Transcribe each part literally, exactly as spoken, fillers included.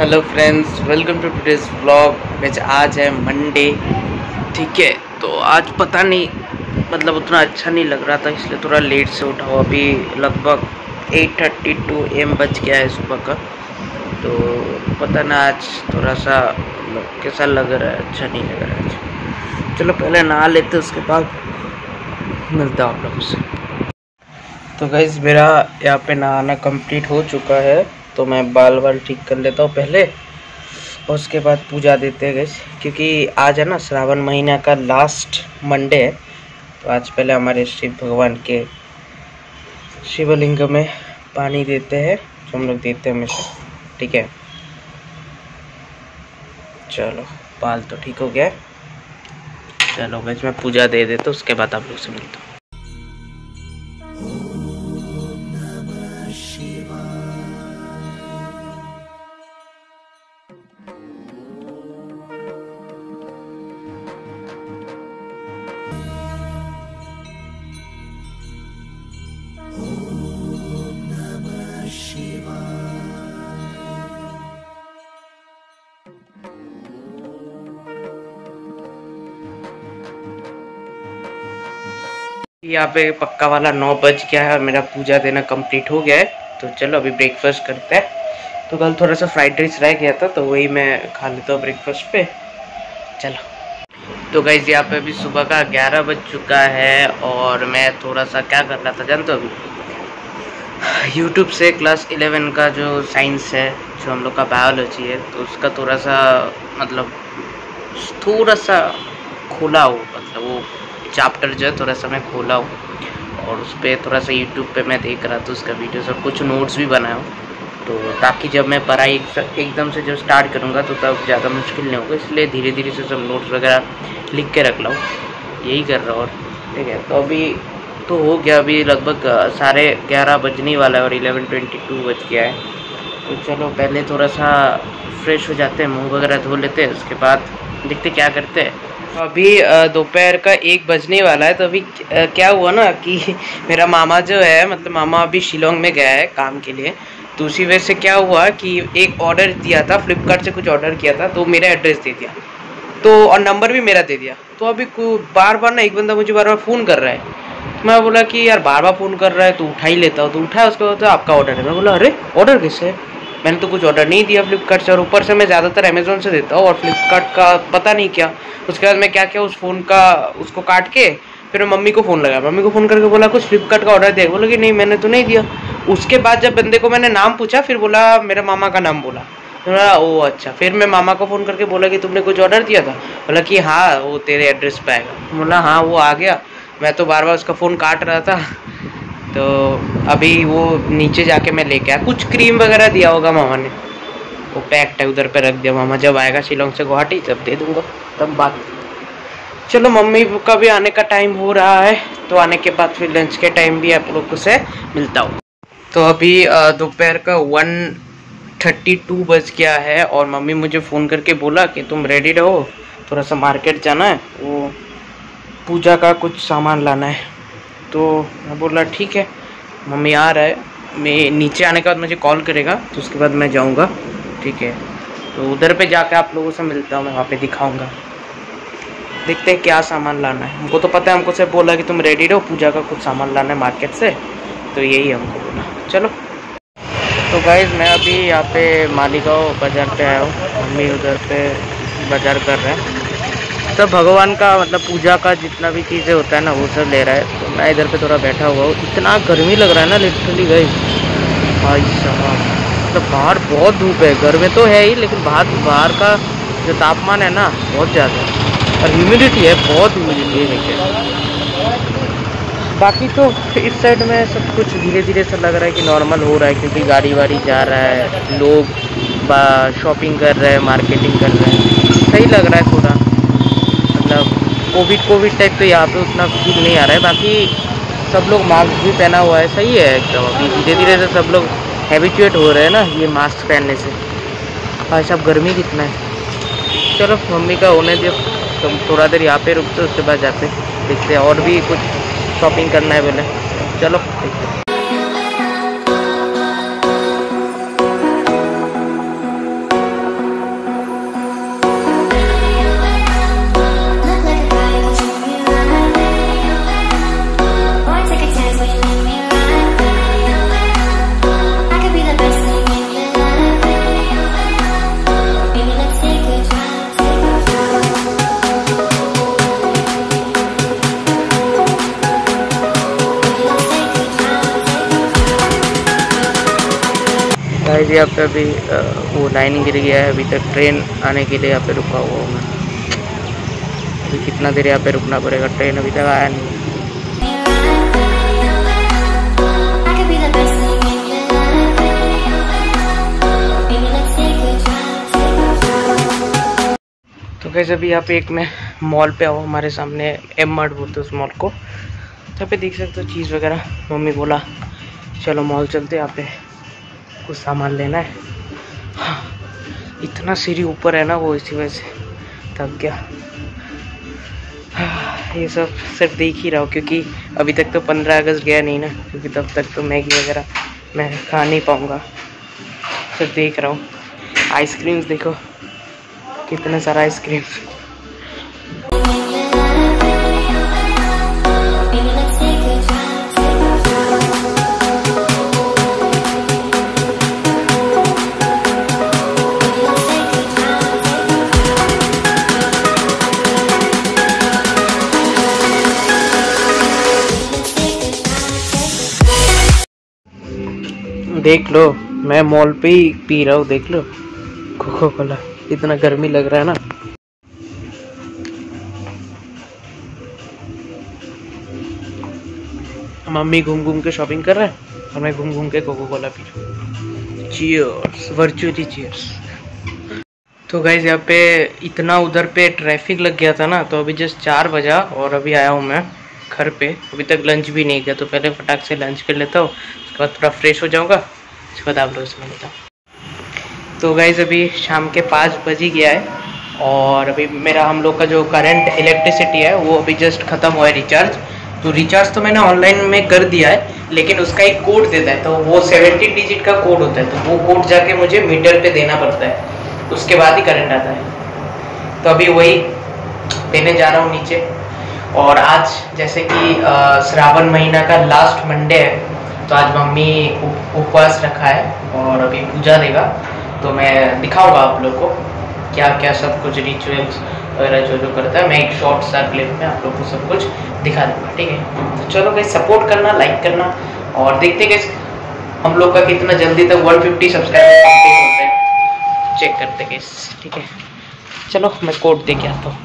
Hello friends, welcome to today's vlog. which आज है Monday, ठीक है। तो आज पता नहीं मतलब उतना अच्छा नहीं लग रहा था, इसलिए थोड़ा लेट से उठा हूँ। अभी लगभग एट थर्टी टू एम बज गया है सुबह का। तो पता ना आज थोड़ा सा मतलब कैसा लग रहा है, अच्छा नहीं लग रहा है आज। चलो पहले नहा लेते, उसके बाद मिलता हूँ आप लोगों से। तो गाइस मेरा यहाँ पे नहाना कंप्लीट हो चुका है, तो मैं बाल बाल ठीक कर लेता हूँ पहले, और उसके बाद पूजा देते हैं गाइस। क्योंकि आज है ना श्रावण महीना का लास्ट मंडे है, तो आज पहले हमारे शिव भगवान के शिवलिंग में पानी देते हैं, जो हम लोग देते हैं हमेशा, ठीक है। चलो बाल तो ठीक हो गया है। चलो गाइस मैं पूजा दे देता हूँ, उसके बाद आप लोग से मिलता हूँ। यहाँ पे पक्का वाला नौ बज गया है और मेरा पूजा देना कंप्लीट हो गया है। तो चलो अभी ब्रेकफास्ट करते हैं। तो कल थोड़ा सा फ्राइड राइस रह गया था, तो वही मैं खा लेता हूँ ब्रेकफास्ट पे। चलो तो गाइस यहाँ पे अभी सुबह का ग्यारह बज चुका है, और मैं थोड़ा सा क्या कर रहा था जानते हो, अभी यूट्यूब से क्लास इलेवन का जो साइंस है, जो हम लोग का बायोलॉजी है, तो उसका थोड़ा सा मतलब थोड़ा सा खोला हो, मतलब वो चैप्टर जो है थोड़ा सा मैं खोला हूँ, और उस पर थोड़ा सा यूट्यूब पे मैं देख रहा था उसका वीडियोस, और कुछ नोट्स भी बनाया हूँ। तो ताकि जब मैं पढ़ाई एकदम से जब स्टार्ट करूँगा तो तब ज़्यादा मुश्किल नहीं होगा, इसलिए धीरे धीरे से सब नोट्स वगैरह लिख के रख ला हूँ, यही कर रहा हूँ। और ठीक है, तो अभी तो हो गया, अभी लगभग साढ़े ग्यारह बजने वाला है और इलेवन ट्वेंटी टू बज गया है। तो चलो पहले थोड़ा सा फ्रेश हो जाते हैं, मुँह वगैरह धो लेते हैं, उसके बाद देखते क्या करते हैं। अभी दोपहर का एक बजने वाला है। तो अभी क्या हुआ ना कि मेरा मामा जो है, मतलब मामा अभी शिलोंग में गया है काम के लिए, तो उसी वजह से क्या हुआ कि एक ऑर्डर दिया था, फ्लिपकार्ट से कुछ ऑर्डर किया था, तो मेरा एड्रेस दे दिया, तो और नंबर भी मेरा दे दिया। तो अभी बार बार ना एक बंदा मुझे बार बार फ़ोन कर रहा है। मैं बोला कि यार बार बार फ़ोन कर रहा है तो उठा ही लेता हूँ, तो उठाया, उसके बाद तो आपका ऑर्डर है। मैं बोला अरे ऑर्डर कैसे है, मैंने तो कुछ ऑर्डर नहीं दिया फ्लिपकार्ट से, और ऊपर से मैं ज़्यादातर अमेज़ोन से देता हूँ, और फ्लिपकार्ट का पता नहीं क्या। उसके बाद मैं क्या किया, उस फ़ोन का उसको काट के फिर मैं मम्मी को फ़ोन लगाया, मम्मी को फ़ोन करके बोला कुछ फ्लिपकार्ट का ऑर्डर दिया, बोला कि नहीं मैंने तो नहीं दिया। उसके बाद जब बंदे को मैंने नाम पूछा, फिर बोला मेरा मामा का नाम बोला, बोला ओ अच्छा। फिर मैं मामा को फ़ोन करके बोला कि तुमने कुछ ऑर्डर दिया था, बोला कि हाँ वो तेरे एड्रेस पे आएगा। बोला हाँ वो आ गया, मैं तो बार बार उसका फ़ोन काट रहा था। तो अभी वो नीचे जाके मैं लेके आया, कुछ क्रीम वगैरह दिया होगा मामा ने, वो पैक्ड है उधर पे रख दिया। मामा जब आएगा शिलोंग से गुवाहाटी तब दे दूंगा, तब बात। चलो मम्मी का भी आने का टाइम हो रहा है, तो आने के बाद फिर लंच के टाइम भी आप लोगों से मिलता हूँ। तो अभी दोपहर का वन थर्टी टू बज गया है, और मम्मी मुझे फ़ोन करके बोला कि तुम रेडी रहो, थोड़ा सा मार्केट जाना है, वो पूजा का कुछ सामान लाना है। तो मैं बोला ठीक है, मम्मी आ रहा है, मैं नीचे आने के बाद मुझे कॉल करेगा, तो उसके बाद मैं जाऊंगा, ठीक है। तो उधर पे जाके आप लोगों से मिलता हूँ, मैं वहाँ पे दिखाऊंगा, देखते हैं क्या सामान लाना है। हमको तो पता है, हमको सिर्फ बोला कि तुम रेडी रहो, पूजा का कुछ सामान लाना है मार्केट से, तो यही हमको बोला। चलो तो गाइज मैं अभी यहाँ पे मालीगांव बाज़ार पे आया हूँ, मम्मी उधर पे बाज़ार कर रहे हैं, सब भगवान का मतलब पूजा का जितना भी चीज़ें होता है ना वो सब ले रहा है। तो मैं इधर पे थोड़ा बैठा हुआ हूँ, इतना गर्मी लग रहा है ना लिटरली गाइस, भाई साहब मतलब बाहर बहुत धूप है, घर में तो है ही, लेकिन बाहर बाहर का जो तापमान है ना बहुत ज़्यादा है, और ह्यूमिडिटी है, बहुत ह्यूमिडिटी है नीचे। बाकी तो इस साइड में सब कुछ धीरे धीरे से लग रहा है कि नॉर्मल हो रहा है, क्योंकि गाड़ी वाड़ी जा रहा है, लोग शॉपिंग कर रहे हैं, मार्केटिंग कर रहे हैं, सही लग रहा है थोड़ा। मतलब कोविड कोविड टाइप तो यहाँ पे उतना फील नहीं आ रहा है, बाकी सब लोग मास्क भी पहना हुआ है, सही है एकदम। अभी धीरे धीरे से सब लोग हैबिचुएट हो रहे हैं ना ये मास्क पहनने से। भाई साहब गर्मी कितना है। चलो मम्मी का होने दो, तो थोड़ा देर यहाँ पे रुकते, उसके बाद जाते देखते हैं, और भी कुछ शॉपिंग करना है बोले, चलो देखते हैं। गाइस यहाँ पे अभी वो लाइन गिर गया है, अभी तक ट्रेन आने के लिए यहाँ पे रुका हुआ हूँ मैं। अभी कितना देर यहाँ पे रुकना पड़ेगा, ट्रेन अभी तक आया नहीं। तो कैसे अभी यहाँ पे एक मैं मॉल पे आऊँ, हमारे सामने एम मार्ट बोलते हैं उस मॉल को। यहाँ पे देख सकते हो चीज़ वगैरह। मम्मी बोला चलो मॉल चलते, यहाँ पे कुछ सामान लेना है। हाँ, इतना सीढ़ी ऊपर है ना वो, इसी वजह से थक गया। हाँ, ये सब सिर्फ देख ही रहा हूँ क्योंकि अभी तक तो पंद्रह अगस्त गया नहीं ना, क्योंकि तब तक तो मैगी वगैरह मैं खा नहीं पाऊँगा। सिर्फ देख रहा हूँ। आइसक्रीम्स देखो, कितना सारा आइसक्रीम। देख लो, मैं मॉल पे ही पी रहा हूँ, देख लो कोको कोला। इतना गर्मी लग रहा है ना। मम्मी घूम घूम के शॉपिंग कर रहे हैं और मैं घूम घूम के कोको कोला पी रहा हूँ। Cheers, virtually cheers. तो गाइज यहाँ पे इतना उधर पे ट्रैफिक लग गया था ना, तो अभी जस्ट चार बजा और अभी आया हूँ मैं घर पे। अभी तक लंच भी नहीं किया, तो पहले फटाक से लंच कर लेता हूँ, उसके बाद थोड़ा फ्रेश हो जाऊँगा, उसके बाद आप लोग इसमें लेता हूँ। तो गाइज अभी शाम के पाँच बज ही गया है और अभी मेरा हम लोग का जो करंट इलेक्ट्रिसिटी है वो अभी जस्ट ख़त्म हुआ है रिचार्ज। तो रिचार्ज तो मैंने ऑनलाइन में कर दिया है, लेकिन उसका एक कोड देता है, तो वो सेवेंटी डिजिट का कोड होता है, तो वो कोड जाके मुझे मीटर पे देना पड़ता है, उसके बाद ही करंट आता है। तो अभी वही देने जा रहा हूँ नीचे। और आज जैसे कि श्रावण महीना का लास्ट मंडे है, तो आज मम्मी उपवास रखा है और अभी पूजा देगा, तो मैं दिखाऊंगा आप लोग को क्या क्या सब कुछ रिचुअल्स वगैरह जो जो करता है। मैं एक शॉर्ट सा क्लिप में आप लोग को सब कुछ दिखा दूंगा, ठीक है। तो चलो गाइस, सपोर्ट करना, लाइक करना और देखते गाइस हम लोग का कितना जल्दी तक वन फिफ्टी सब्सक्राइबर कंप्लीट होते हैं, चेक करते गाइस, ठीक है। चलो मैं कोड दे के आता हूँ।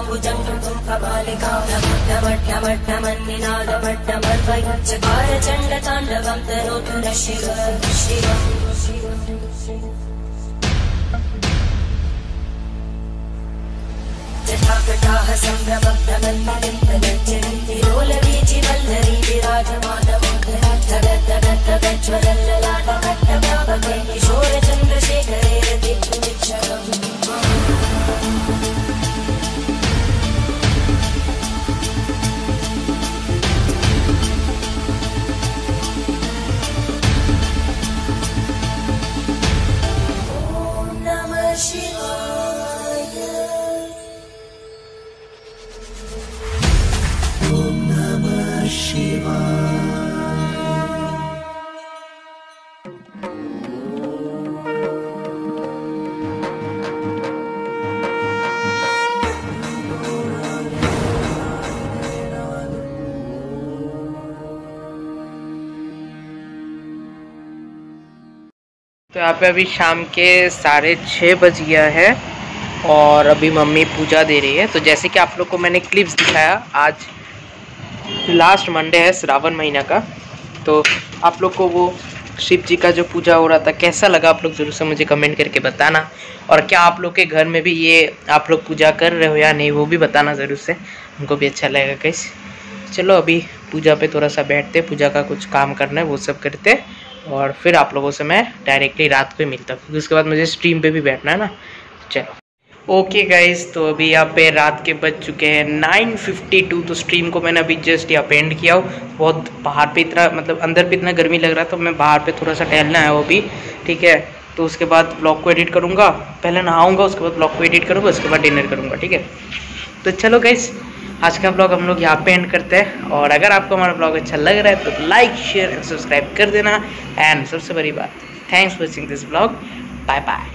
तो यहाँ पे अभी शाम के साढ़े छः बज गया है और अभी मम्मी पूजा दे रही है। तो जैसे कि आप लोग को मैंने क्लिप्स दिखाया, आज लास्ट मंडे है श्रावण महीना का, तो आप लोग को वो शिव जी का जो पूजा हो रहा था कैसा लगा आप लोग ज़रूर से मुझे कमेंट करके बताना। और क्या आप लोग के घर में भी ये आप लोग पूजा कर रहे हो या नहीं, वो भी बताना ज़रूर से, हमको भी अच्छा लगेगा कैसे। चलो अभी पूजा पे थोड़ा सा बैठते, पूजा का कुछ काम करना है वो सब करते, और फिर आप लोगों से मैं डायरेक्टली रात पे मिलता हूँ, क्योंकि उसके बाद मुझे स्ट्रीम पे भी बैठना है ना। चलो ओके गाइस, तो अभी यहाँ पे रात के बज चुके हैं नाइन फिफ्टी टू। तो स्ट्रीम को मैंने अभी जस्ट यहाँ पे एंड किया हूँ। बहुत बाहर पे इतना मतलब अंदर पे इतना गर्मी लग रहा था, मैं बाहर पे थोड़ा सा टहलना है वो भी, ठीक है। तो उसके बाद ब्लॉग को एडिट करूँगा, पहले नहाऊँगा, उसके बाद ब्लॉग को एडिट करूँगा, उसके बाद डिनर करूँगा, ठीक है। तो चलो गाइस, आज का ब्लॉग हम लोग यहाँ पे एंड करते हैं। और अगर आपको हमारा ब्लॉग अच्छा लग रहा है तो लाइक शेयर एंड सब्सक्राइब कर देना। एंड सबसे बड़ी बात, thanks for watching this blog, bye bye.